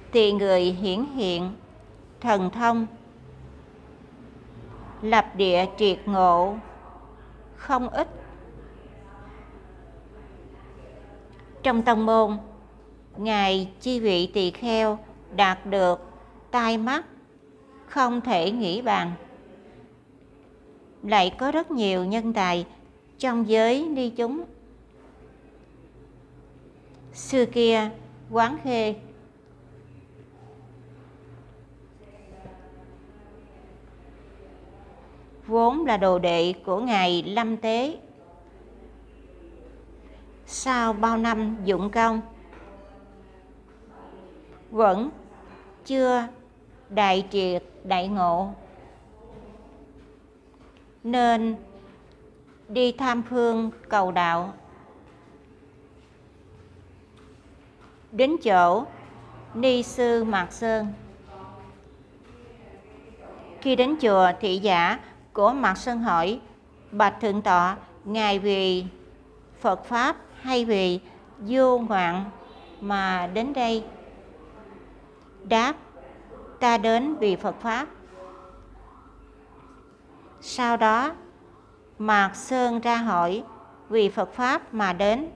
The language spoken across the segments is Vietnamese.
thì người hiển hiện thần thông, lập địa triệt ngộ không ít. Trong tông môn, ngài chi vị tỳ kheo đạt được tai mắt không thể nghĩ bàn. Lại có rất nhiều nhân tài trong giới ni chúng. Xưa kia, Quán Khê vốn là đồ đệ của ngài Lâm Tế. Sau bao năm dụng công, vẫn chưa đại triệt đại ngộ, nên đi tham phương cầu đạo. Đến chỗ ni sư Mạc Sơn. Khi đến chùa, thị giả của Mạc Sơn hỏi: bạch thượng tọa, ngài vì Phật pháp hay vì vô ngoạn mà đến đây? Đáp: ta đến vì Phật pháp. Sau đó Mạc Sơn ra hỏi: vì Phật pháp mà đến,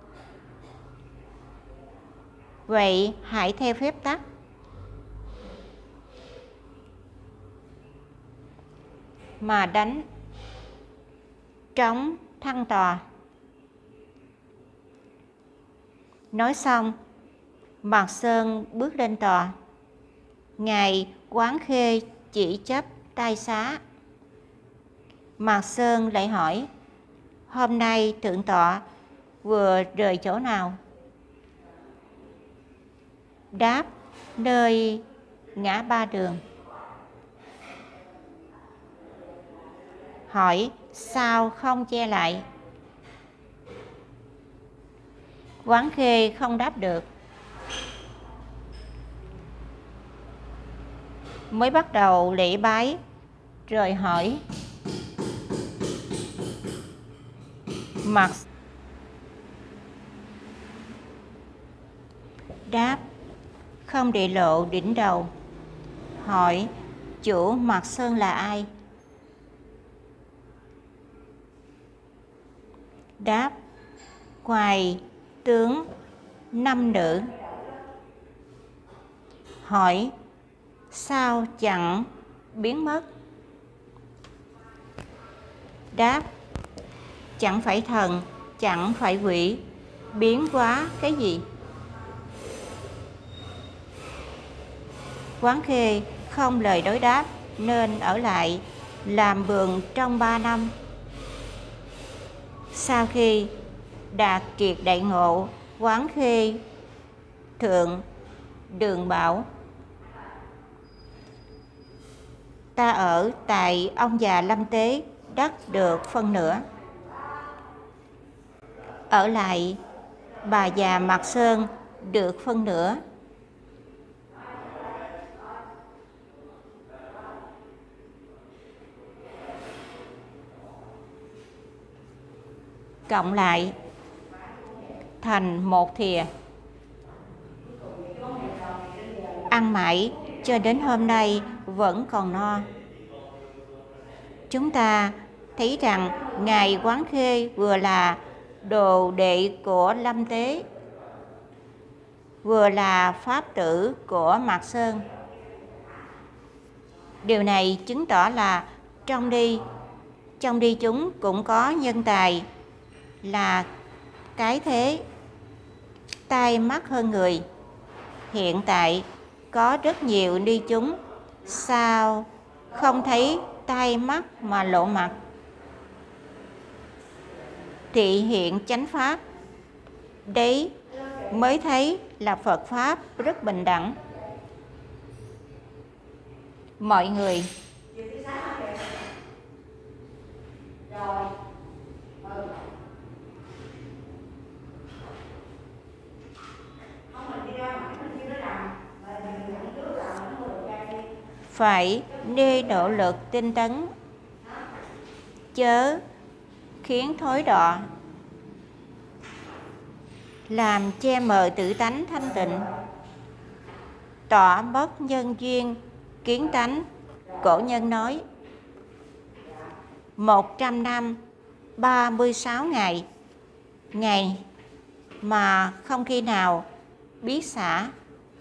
vậy hãy theo phép tắc mà đánh trống thăng tòa. Nói xong, Mạc Sơn bước lên tòa. Ngài Quán Khê chỉ chắp tay xá. Mạc Sơn lại hỏi: hôm nay thượng tọa vừa rời chỗ nào? Đáp: nơi ngã ba đường. Hỏi: sao không che lại? Quán Khê không đáp được. Mới bắt đầu lễ bái, rồi hỏi: Mạc đáp: không để lộ đỉnh đầu. Hỏi: chủ Mạc Sơn là ai? Đáp: ngoài tướng 5 nữ. Hỏi: sao chẳng biến mất? Đáp: chẳng phải thần, chẳng phải quỷ, biến hóa cái gì? Quán Khê không lời đối đáp, nên ở lại làm vườn trong 3 năm. Sau khi đạt triệt đại ngộ, Quán Khê thượng đường bảo: ta ở tại ông già Lâm Tế, đất được phân nửa. Ở lại bà già Mạc Sơn được phân nửa. Cộng lại thành một thìa. Ăn mãi cho đến hôm nay vẫn còn no. Chúng ta thấy rằng ngài Quán Khê vừa là đồ đệ của Lâm Tế, vừa là pháp tử của Mạc Sơn. Điều này chứng tỏ là trong đi chúng cũng có nhân tài là cái thế, tai mắt hơn người. Hiện tại có rất nhiều ni chúng, sao không thấy tai mắt mà lộ mặt? Thị hiện chánh pháp, đấy mới thấy là Phật pháp rất bình đẳng. Mọi người phải nê nỗ lực tinh tấn, chớ khiến thối đọa, làm che mờ tự tánh thanh tịnh. tỏ bất nhân duyên kiến tánh. Cổ nhân nói 100 năm 36 ngày, ngày mà không khi nào biết xả.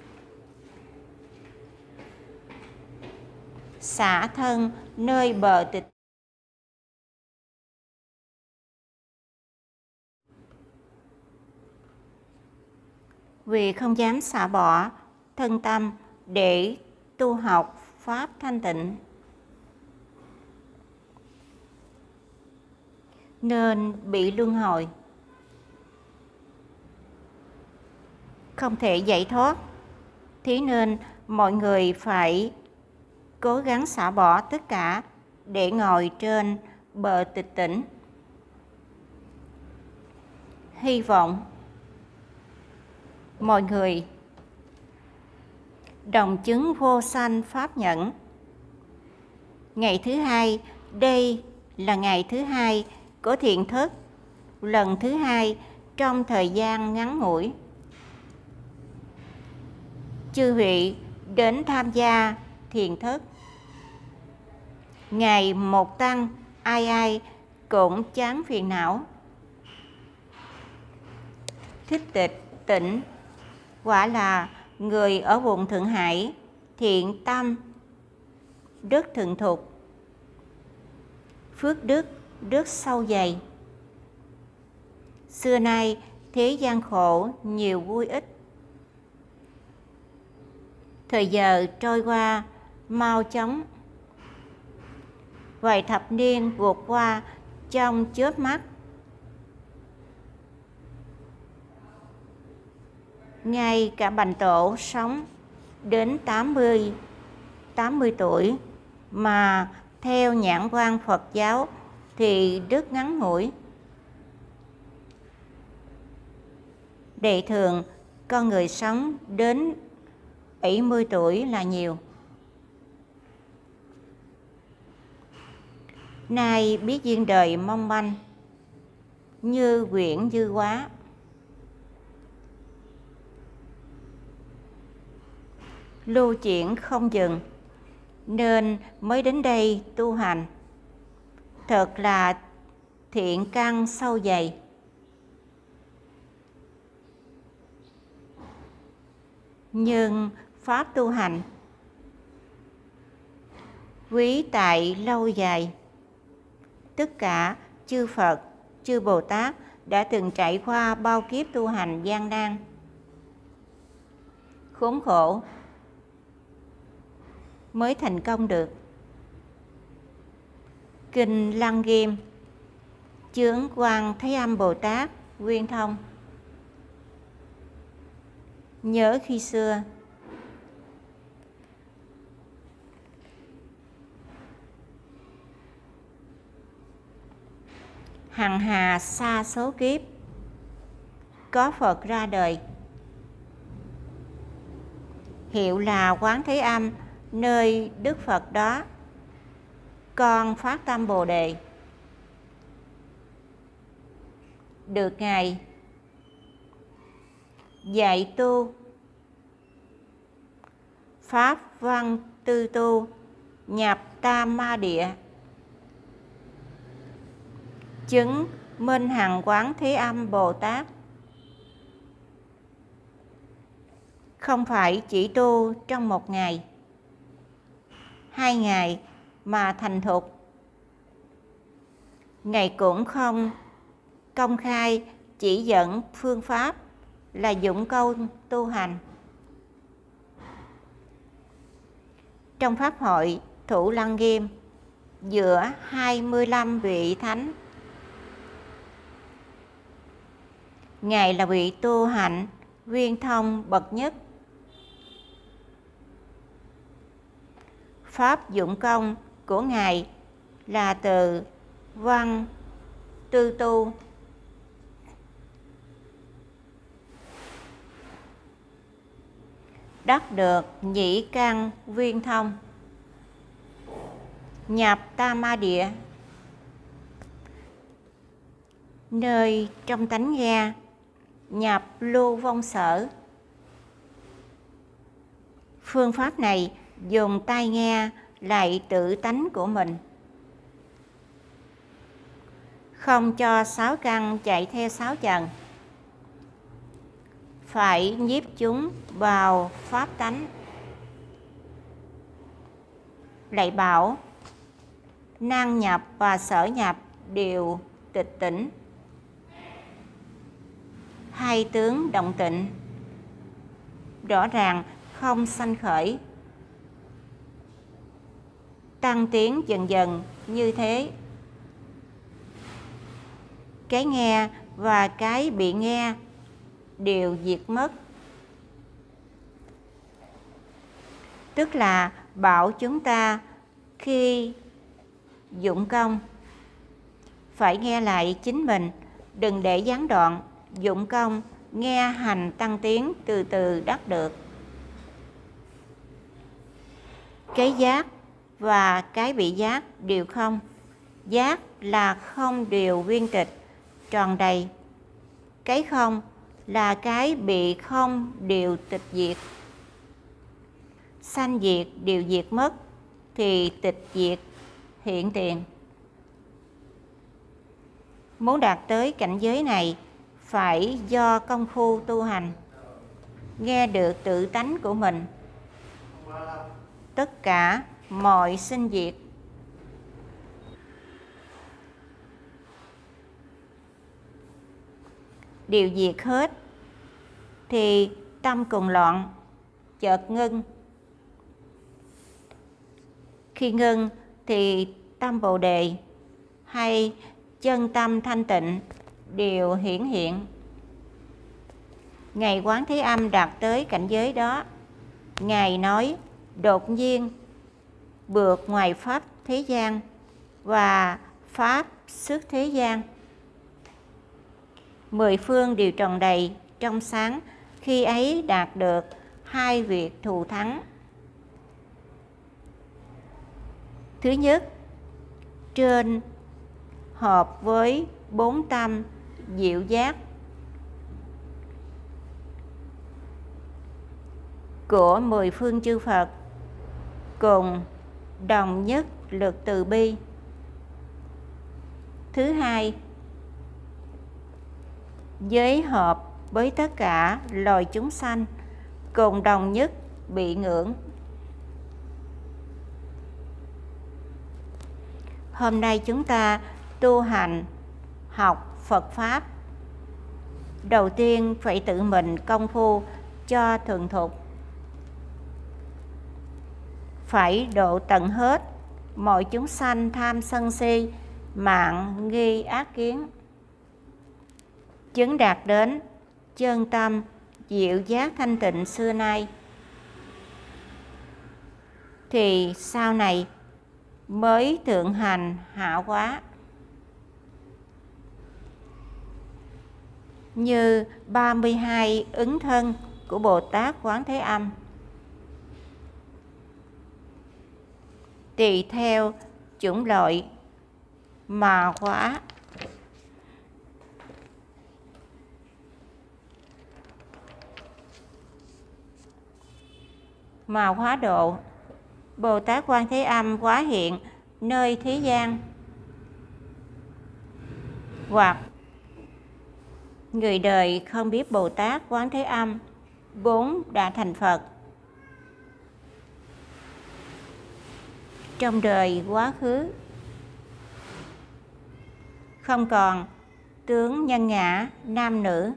Xả thân nơi bờ tịch. Vì không dám xả bỏ thân tâm để tu học pháp thanh tịnh, nên bị luân hồi, không thể giải thoát. Thế nên mọi người phải cố gắng xả bỏ tất cả để ngồi trên bờ tịch tỉnh. Hy vọng mọi người đồng chứng vô sanh pháp nhẫn. Ngày thứ hai, đây là ngày thứ hai của thiện thức, lần thứ hai trong thời gian ngắn ngủi. Chư vị đến tham gia thiền thức. Ngày một tăng, ai ai cũng chán phiền não. Thích Tịch Tỉnh quả là người ở vùng Thượng Hải, thiện tâm, rất thuần thục, phước đức rất sâu dày. Xưa nay thế gian khổ nhiều vui ít. Thời giờ trôi qua mau chóng, vài thập niên vượt qua trong chớp mắt. Ngay cả Bành Tổ sống đến 80 tuổi mà theo nhãn quan Phật giáo thì rất ngắn ngủi. Đệ thường con người sống đến 70 tuổi là nhiều. Nay biết duyên đời mong manh, như quyển dư quá. Lưu chuyển không dừng, nên mới đến đây tu hành. Thật là thiện căn sâu dày. Nhưng pháp tu hành quý tại lâu dài. Tất cả chư Phật, chư Bồ Tát đã từng trải qua bao kiếp tu hành gian nan, khốn khổ mới thành công được. Kinh Lăng Nghiêm, chướng Quan Thế Âm Bồ Tát Nguyên Thông. Nhớ khi xưa, hằng hà sa số kiếp, có Phật ra đời, hiệu là Quán Thế Âm. Nơi Đức Phật đó, con phát tâm Bồ Đề, được Ngài dạy tu pháp văn tư tu, nhập tam ma địa, chứng minh hằng Quán Thế Âm Bồ Tát. Không phải chỉ tu trong 1 ngày, 2 ngày mà thành thục. Ngài cũng không công khai chỉ dẫn phương pháp là dụng công tu hành. Trong pháp hội Thủ Lăng Nghiêm, giữa 25 vị thánh, Ngài là vị tu hạnh viên thông bậc nhất. Pháp dụng công của Ngài là từ văn tư tu, đắc được nhĩ căn viên thông, nhập tam ma địa, nơi trong tánh ga, nhập lưu vong sở, Phương pháp này dùng tai nghe lại tự tánh của mình, không cho sáu căn chạy theo sáu trần, phải nhiếp chúng vào pháp tánh. Lại bảo năng nhập và sở nhập đều tịch tỉnh, hai tướng động tịnh, rõ ràng không sanh khởi, tăng tiến dần dần như thế. Cái nghe và cái bị nghe đều diệt mất. Tức là bảo chúng ta khi dụng công phải nghe lại chính mình, đừng để gián đoạn. Dụng công nghe hành tăng tiến, từ từ đắc được. Cái giác và cái bị giác đều không. Giác là không đều viên tịch, tròn đầy. Cái không là cái bị không đều tịch diệt. Sanh diệt đều diệt mất thì tịch diệt hiện tiền. Muốn đạt tới cảnh giới này phải do công phu tu hành, nghe được tự tánh của mình. Tất cả mọi sinh diệt đều diệt hết thì tâm cùng loạn, chợt ngưng. Khi ngưng thì tâm Bồ Đề hay chân tâm thanh tịnh đều hiển hiện. Ngài Quán Thế Âm đạt tới cảnh giới đó, Ngài nói đột nhiên vượt ngoài pháp thế gian và pháp xuất thế gian. 10 phương đều tròn đầy, trong sáng. Khi ấy đạt được hai việc thù thắng. Thứ nhất, trên hợp với 4 tâm diệu giác của 10 phương chư Phật, cùng đồng nhất lực từ bi. Thứ hai, giới hợp với tất cả loài chúng sanh, cùng đồng nhất bị ngưỡng. Hôm nay chúng ta tu hành học Phật Pháp, đầu tiên phải tự mình công phu cho thuần thục, phải độ tận hết mọi chúng sanh tham sân si, mạn nghi ác kiến, chứng đạt đến chân tâm diệu giác thanh tịnh xưa nay, thì sau này mới thượng hành hạ hóa. Như 32 ứng thân của Bồ Tát Quán Thế Âm, tùy theo chủng loại mà hóa. Mà hóa độ. Bồ Tát Quan Thế Âm hóa hiện nơi thế gian, hoặc người đời không biết Bồ Tát Quán Thế Âm vốn đã thành Phật. Trong đời quá khứ không còn tướng nhân ngã nam nữ,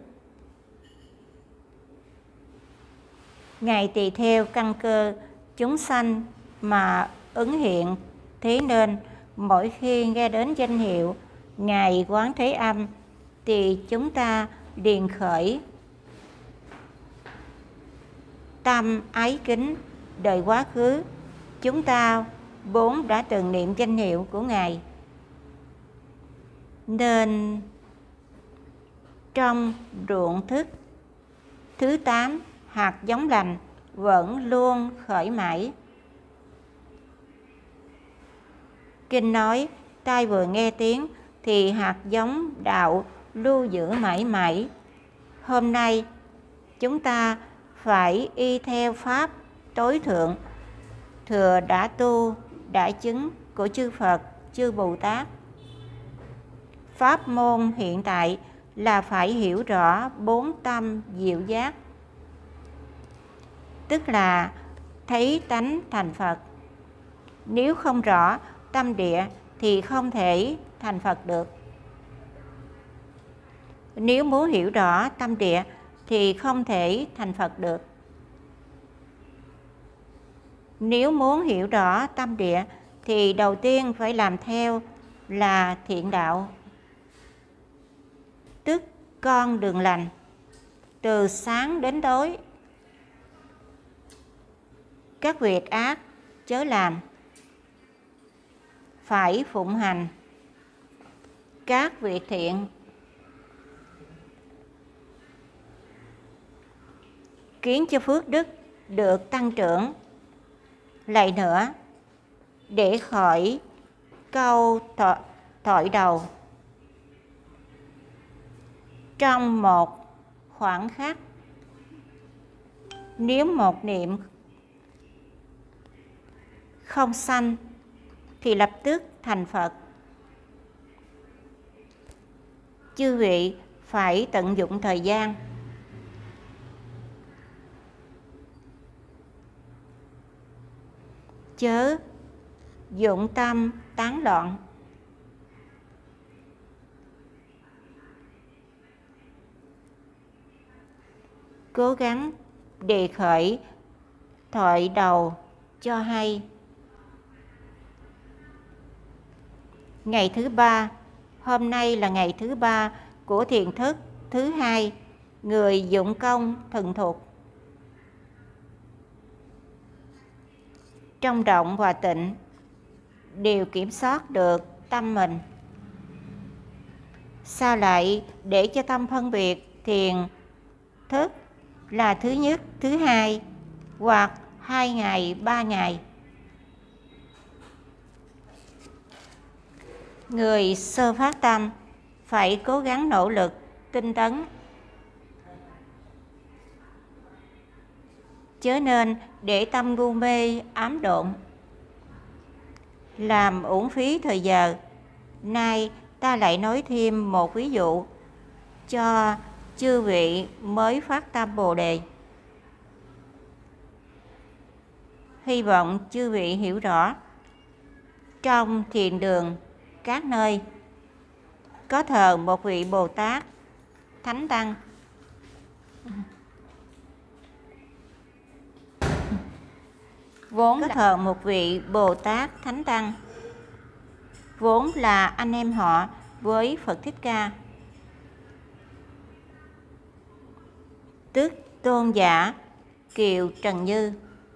Ngài tùy theo căn cơ chúng sanh mà ứng hiện. Thế nên mỗi khi nghe đến danh hiệu Ngài Quán Thế Âm thì chúng ta liền khởi tâm ái kính. Đời quá khứ chúng ta vốn đã từng niệm danh hiệu của Ngài, nên trong ruộng thức thứ 8 hạt giống lành vẫn luôn khởi mãi. Kinh nói tai vừa nghe tiếng thì hạt giống đạo lưu giữ mãi mãi. Hôm nay chúng ta phải y theo pháp tối thượng, thừa đã tu, đã chứng của chư Phật, chư Bồ Tát. Pháp môn hiện tại là phải hiểu rõ 4 tâm diệu giác, tức là thấy tánh thành Phật. Nếu không rõ tâm địa thì không thể thành Phật được. Nếu muốn hiểu rõ tâm địa thì không thể thành Phật được. Nếu muốn hiểu rõ tâm địa thì đầu tiên phải làm theo là thiện đạo, tức con đường lành, từ sáng đến tối. Các việc ác chớ làm, phải phụng hành các việc thiện. Khiến cho phước đức được tăng trưởng. Lại nữa, để khỏi câu thổi đầu trong một khoảng khắc, nếu một niệm không sanh thì lập tức thành Phật. Chư vị phải tận dụng thời gian. Chớ dụng tâm tán loạn. Cố gắng đề khởi thoại đầu cho hay. Ngày thứ 3, hôm nay là ngày thứ 3 của thiền thức thứ 2, người dụng công thuần thục. Trong động và tịnh đều kiểm soát được tâm mình. Sao lại để cho tâm phân biệt thiền thức là thứ nhất, thứ hai hoặc 2 ngày, 3 ngày? Người sơ phát tâm phải cố gắng nỗ lực, tinh tấn, chớ nên để tâm ngu mê ám độn, làm uổng phí thời giờ. Nay ta lại nói thêm một ví dụ cho chư vị mới phát tâm Bồ Đề. Hy vọng chư vị hiểu rõ. Trong thiền đường các nơi có thờ một vị Bồ Tát Thánh Tăng. Vốn có thờ một vị Bồ Tát Thánh Tăng, vốn là anh em họ với Phật Thích Ca, tức tôn giả Kiều Trần Như.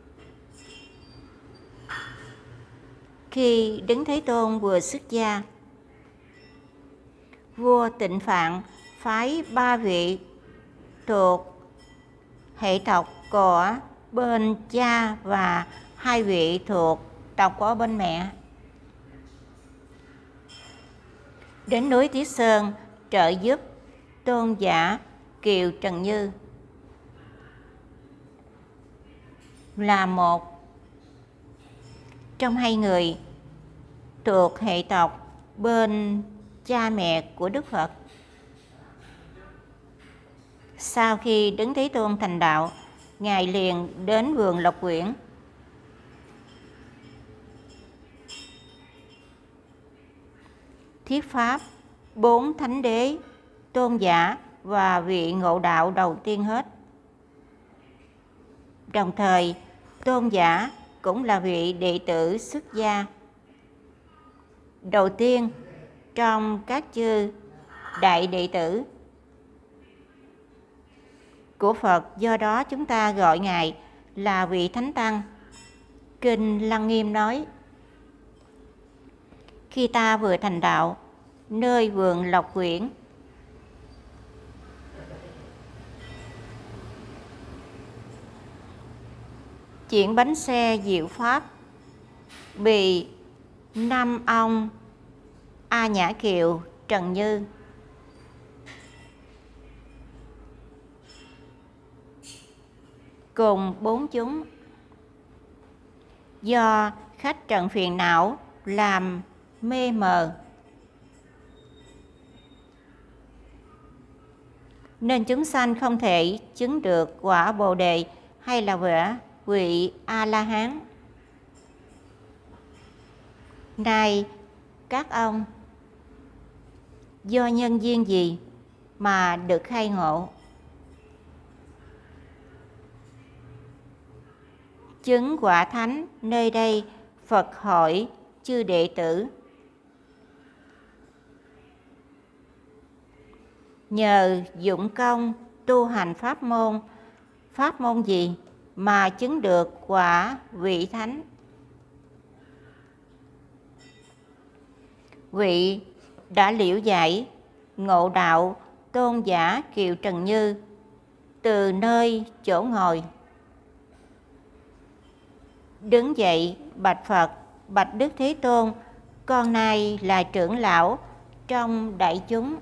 Khi Đấng Thế Tôn vừa xuất gia, vua Tịnh Phạn phái 3 vị thuộc hệ tộc của bên cha và 2 vị thuộc tộc của bên mẹ đến núi Tiết Sơn trợ giúp tôn giả Kiều Trần Như. Là một trong 2 người thuộc hệ tộc bên cha mẹ của Đức Phật. Sau khi Đấng Thế Tôn thành đạo, Ngài liền đến vườn Lộc Quyển, thuyết pháp 4 thánh đế, tôn giả và vị ngộ đạo đầu tiên hết. Đồng thời, tôn giả cũng là vị đệ tử xuất gia đầu tiên trong các chư đại đệ tử của Phật. Do đó chúng ta gọi Ngài là vị Thánh Tăng. Kinh Lăng Nghiêm nói: khi ta vừa thành đạo nơi vườn Lộc Quyển, chuyện bánh xe diệu pháp bị 5 ông A Nhã Kiều Trần Như cùng 4 chúng do khách trần phiền não làm mê mờ, nên chúng sanh không thể chứng được quả Bồ Đề hay là vị A-la-hán. Này các ông, do nhân duyên gì mà được khai ngộ? Chứng quả thánh nơi đây Phật hỏi chư đệ tử: nhờ dụng công tu hành pháp môn gì mà chứng được quả vị thánh? Vị đã liễu giải ngộ đạo tôn giả Kiều Trần Như từ nơi chỗ ngồi, đứng dậy bạch Phật: bạch Đức Thế Tôn, con nay là trưởng lão trong đại chúng,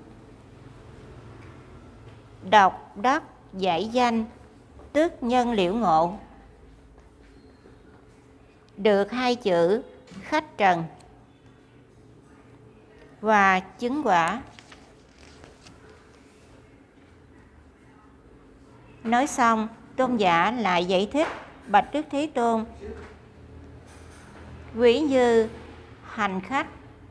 độc đắc giải danh, tức nhân liễu ngộ, được 2 chữ khách trần và chứng quả. Nói xong, tôn giả lại giải thích: bạch Đức Thế Tôn, ví như hành khách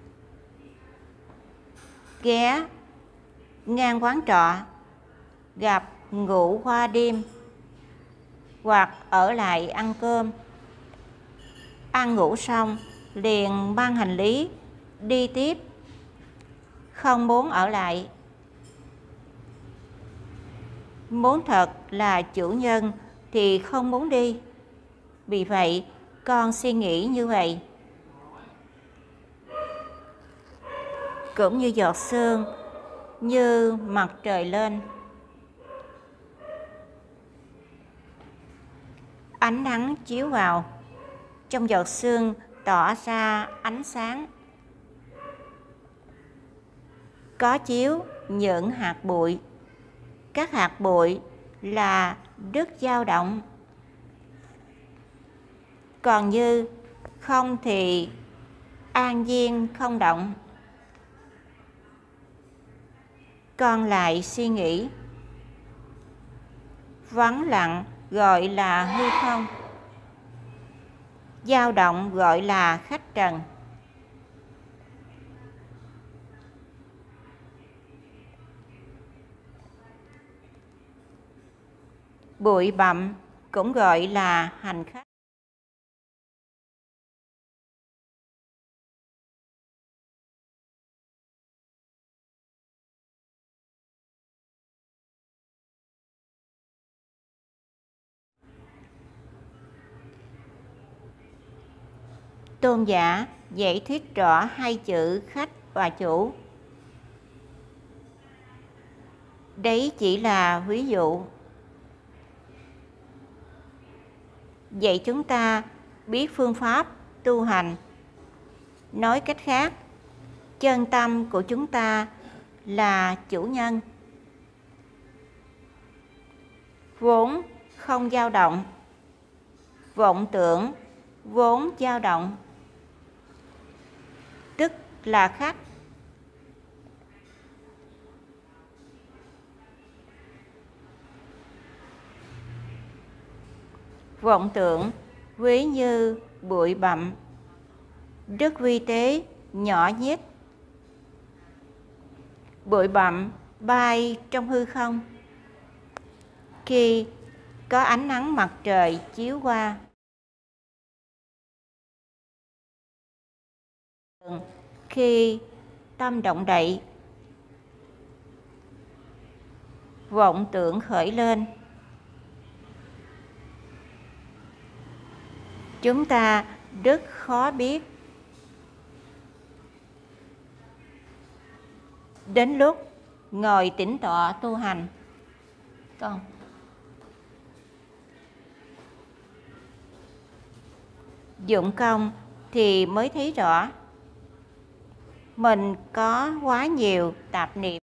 ghé ngang quán trọ, gặp ngủ qua đêm, hoặc ở lại ăn cơm, ăn ngủ xong liền mang hành lý đi tiếp, không muốn ở lại. Muốn thật là chủ nhân thì không muốn đi. Vì vậy con suy nghĩ như vậy. Cũng như giọt sương như mặt trời lên, ánh nắng chiếu vào, trong giọt sương tỏ ra ánh sáng. Có chiếu những hạt bụi, các hạt bụi là đức dao động. Còn như không thì an nhiên không động. Con lại suy nghĩ, vắng lặng gọi là hư không, dao động gọi là khách trần. Bụi bặm cũng gọi là hành khách. Tôn giả giải thích rõ 2 chữ khách và chủ. Đấy chỉ là ví dụ, vậy chúng ta biết phương pháp tu hành. Nói cách khác, chân tâm của chúng ta là chủ nhân, vốn không dao động. Vọng tưởng vốn dao động, tức là khách. Vọng tưởng ví như bụi bặm, rất vi tế, nhỏ nhít. Bụi bặm bay trong hư không. Khi có ánh nắng mặt trời chiếu qua, khi tâm động đậy, vọng tưởng khởi lên, chúng ta rất khó biết. Đến lúc ngồi tĩnh tọa tu hành, dụng công thì mới thấy rõ mình có quá nhiều tạp niệm.